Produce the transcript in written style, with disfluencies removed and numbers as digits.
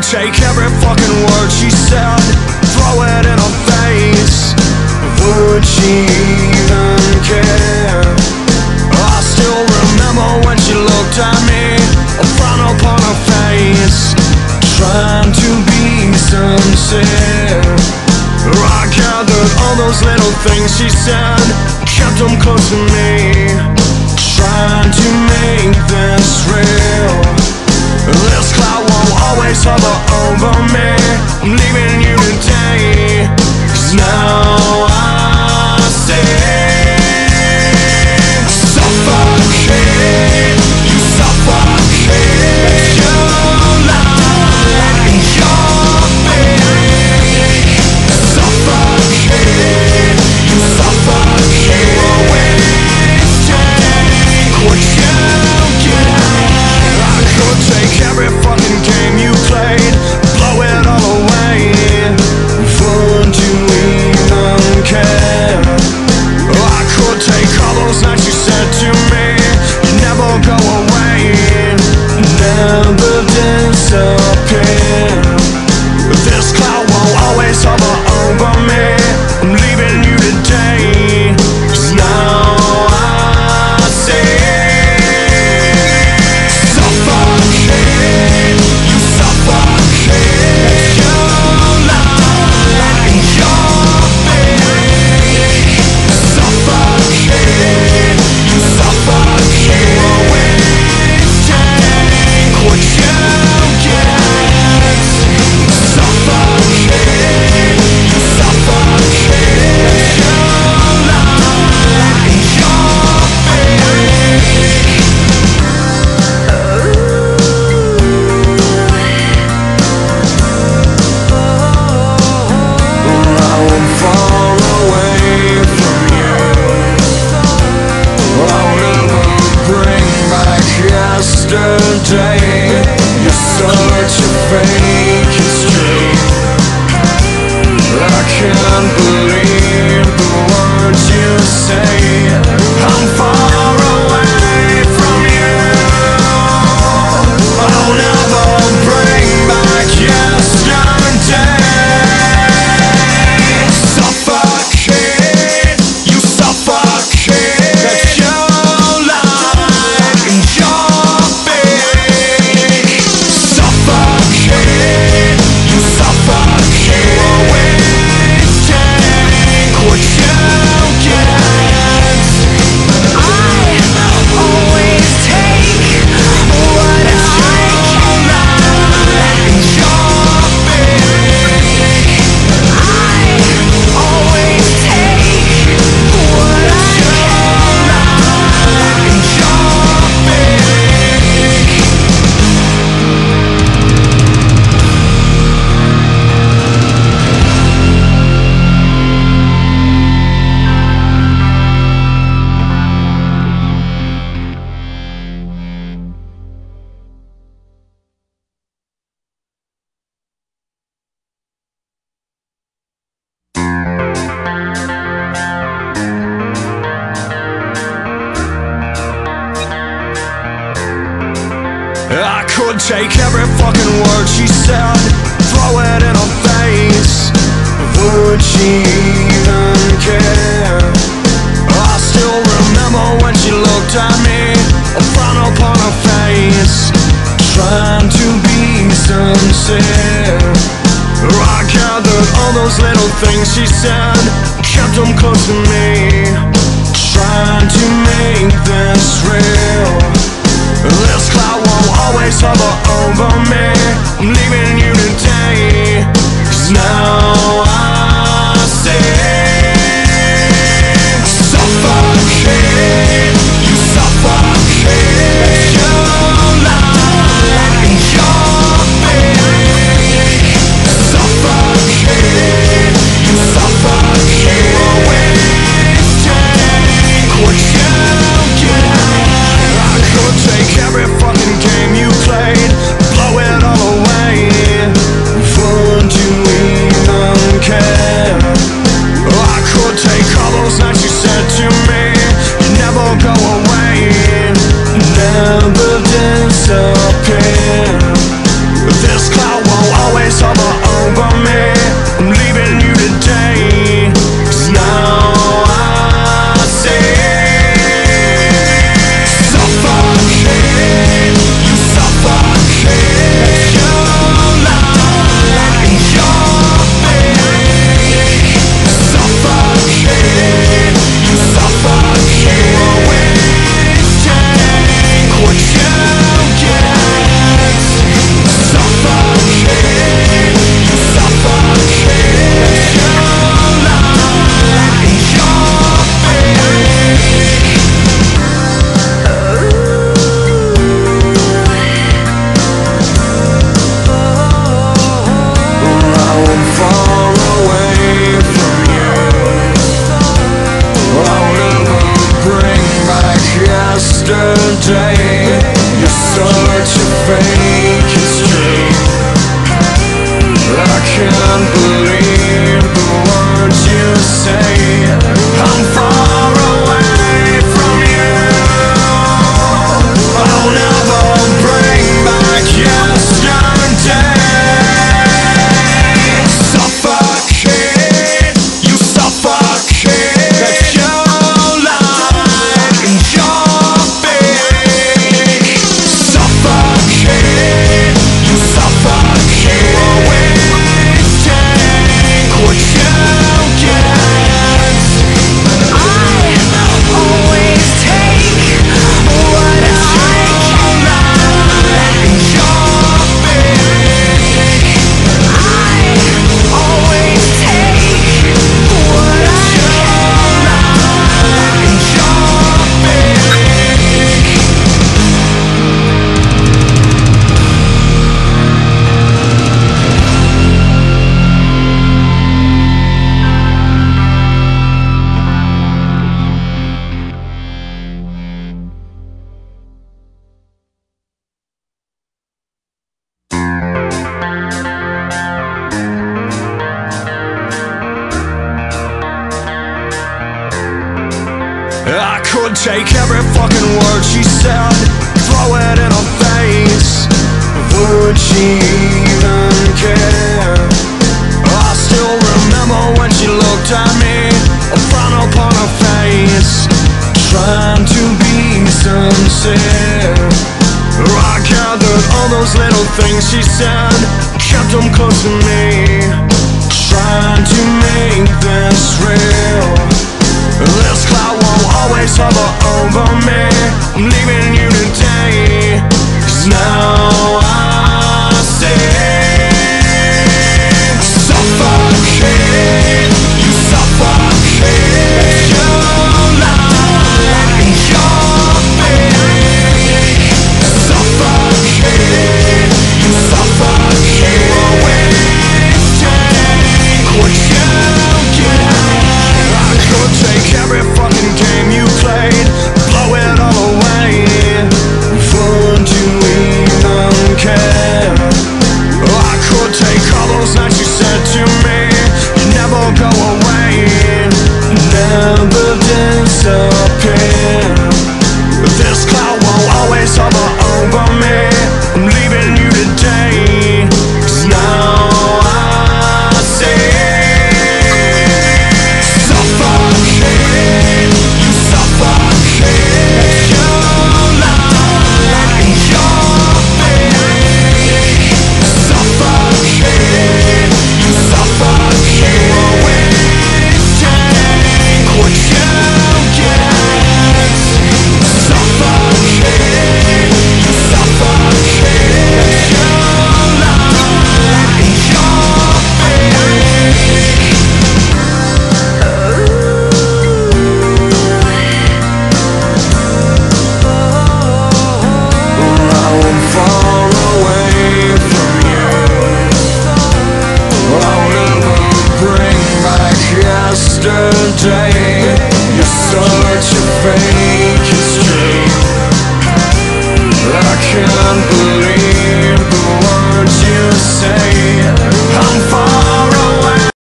take every fucking word she said, throw it in her face. Would she even care? I still remember when she looked at me, a frown upon her face, trying to be sincere. I gathered all those little things she said, kept them close to me, trying to make this real. This cloud won't always hover over me. I'm leaving you today, 'cause now I see. Suffocate, you suffocate. Your light and your fake. Suffocate, you suffocate. Take what you get. I could take every fucking game you played, blow it all away. Would you even care? I could take all those nights you said to me, you never go away, never disappear. This cloud won't always hover over me. I'm leaving you today, 'cause now I see. Suffocate, you suffocate. Your light and your fake. Suffocate, you suffocate. Take what you get. Suffocate, you suffocate. Your light and your fake. I'm far away from you. I'll never bring back yesterday. You're such a fake history. I can't believe the words you say. I'm far away from you. I'll never bring back yesterday. Suffocate, you suffocate. Your light and your fake. Suffocate, you suffocate. Take what you get. I always take what I can. And your fake. I always take what I can. And your fake. I could take every fucking word she said, throw it in her face. Would she even care? I still remember when she looked at me, a frown upon her face, trying to be sincere. I gathered all those little things she said, kept them close to me, trying to make this real. This cloud won't always hover over me. I'm leaving you today, 'cause now I see. Suffocate, you suffocate. Your light and your fake. Suffocate, you suffocate. Take what you get. I could take every fucking game you played, blow it all away. Would you even care? would take every fucking word she said, throw it in her face. Would she even care? I still remember when she looked at me, a frown upon her face, trying to be sincere. I gathered all those little things she said, kept them close to me, trying to make this real. This cloud will always hover